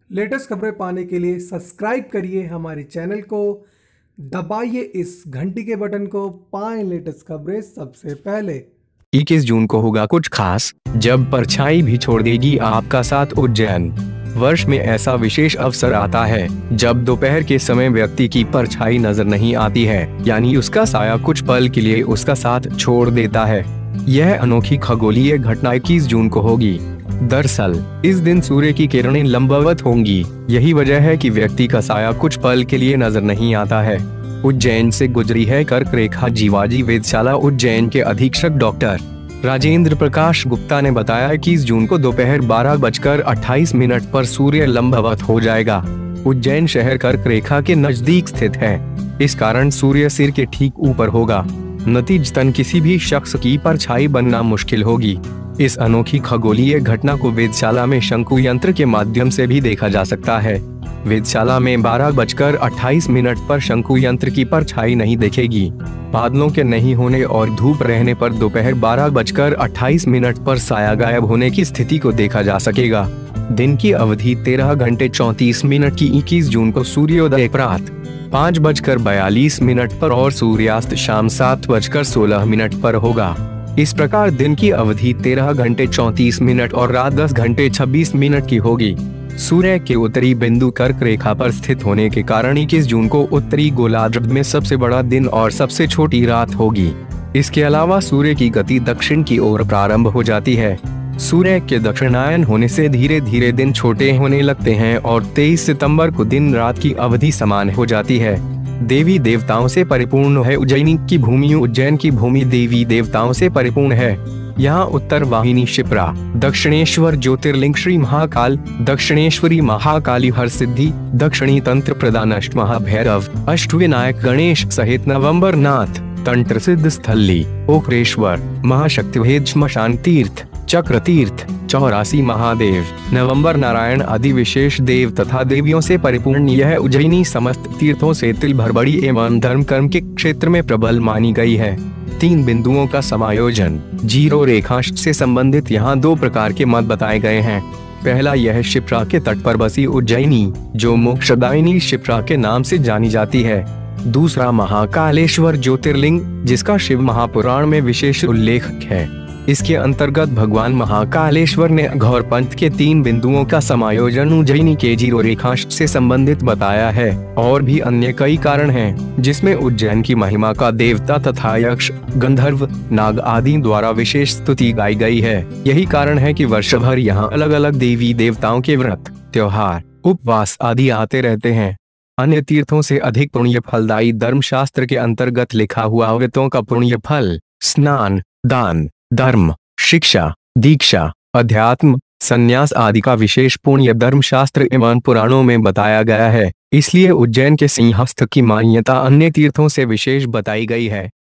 Latest खबरें पाने के लिए सब्सक्राइब करिए हमारे चैनल को, दबाइए इस घंटी के बटन को, पाएं लेटेस्ट खबरें सबसे पहले। 21 जून को होगा कुछ खास, जब परछाई भी छोड़ देगी आपका साथ उज्जैन। वर्ष में ऐसा विशेष अवसर आता है जब दोपहर के समय व्यक्ति की परछाई नजर नहीं आती है, यानी उसका साया कुछ पल के लिए उसका साथ छोड़ देता है। यह अनोखी खगोलीय घटना 21 जून को होगी। दरअसल इस दिन सूर्य की किरणें लंबवत होंगी। यही वजह है कि व्यक्ति का साया कुछ पल के लिए नजर नहीं आता है। उज्जैन से गुजरी है कर्क रेखा। जीवाजी वेधशाला उज्जैन के अधीक्षक डॉक्टर राजेंद्र प्रकाश गुप्ता ने बताया 21 जून को दोपहर 12:28 पर सूर्य लंबवत हो जाएगा। उज्जैन शहर कर्क रेखा के नजदीक स्थित है, इस कारण सूर्य सिर के ठीक ऊपर होगा। नतीजतन किसी भी शख्स की परछाई बनना मुश्किल होगी। इस अनोखी खगोलीय घटना को वेधशाला में शंकु यंत्र के माध्यम से भी देखा जा सकता है। वेधशाला में 12:28 पर शंकु यंत्र की परछाई नहीं दिखेगी। बादलों के नहीं होने और धूप रहने पर दोपहर 12:28 पर साया गायब होने की स्थिति को देखा जा सकेगा। दिन की अवधि 13 घंटे 34 मिनट की 21 जून को सूर्योदय प्रातः 5:42 पर और सूर्यास्त शाम 7:16 पर होगा। इस प्रकार दिन की अवधि 13 घंटे 34 मिनट और रात 10 घंटे 26 मिनट की होगी। सूर्य के उत्तरी बिंदु कर्क रेखा पर स्थित होने के कारण 21 जून को उत्तरी गोलार्ध में सबसे बड़ा दिन और सबसे छोटी रात होगी। इसके अलावा सूर्य की गति दक्षिण की ओर प्रारंभ हो जाती है। सूर्य के दक्षिणायन होने से धीरे धीरे दिन छोटे होने लगते हैं और 23 सितंबर को दिन रात की अवधि समान हो जाती है। देवी देवताओं से परिपूर्ण है उज्जैनी की भूमि। उज्जैन की भूमि देवी देवताओं से परिपूर्ण है। यहाँ उत्तर वाहिनी शिप्रा, दक्षिणेश्वर ज्योतिर्लिंग श्री महाकाल, दक्षिणेश्वरी महाकाली हरसिद्धि, दक्षिणी तंत्र प्रदान अष्ट महाभैरव, अष्टविनायक गणेश सहित नवंबर नाथ, तंत्र सिद्ध स्थली, ओकरेश्वर, महाशक्तिभेद श्मशान तीर्थ, चक्र तीर्थ, 84 महादेव, नवंबर नारायण आदि विशेष देव तथा देवियों से परिपूर्ण यह उज्जैनी समस्त तीर्थों से तिल भरबड़ी एवं धर्म कर्म के क्षेत्र में प्रबल मानी गई है। 3 बिंदुओं का समायोजन, जीरो रेखांश से संबंधित यहाँ 2 प्रकार के मत बताए गए हैं। पहला यह शिप्रा के तट पर बसी उज्जैनी, जो मोक्षदायिनी शिप्रा के नाम से जानी जाती है। दूसरा महाकालेश्वर ज्योतिर्लिंग, जिसका शिव महापुराण में विशेष उल्लेख है। इसके अंतर्गत भगवान महाकालेश्वर ने घोर पंथ के 3 बिंदुओं का समायोजन उज्जैनी के जीरो रेखांश से संबंधित बताया है। और भी अन्य कई कारण हैं, जिसमें उज्जैन की महिमा का देवता तथा यक्ष, गंधर्व, नाग आदि द्वारा विशेष स्तुति गाई गई है। यही कारण है कि वर्ष भर यहाँ अलग अलग देवी देवताओं के व्रत, त्योहार, उपवास आदि आते रहते हैं। अन्य तीर्थों से अधिक पुण्य फलदायी धर्मशास्त्र के अंतर्गत लिखा हुआ व्रतों का पुण्य फल, स्नान, दान, धर्म, शिक्षा, दीक्षा, अध्यात्म, संन्यास आदि का विशेष पुण्य धर्मशास्त्र एवं पुराणों में बताया गया है। इसलिए उज्जैन के सिंहस्थ की मान्यता अन्य तीर्थों से विशेष बताई गई है।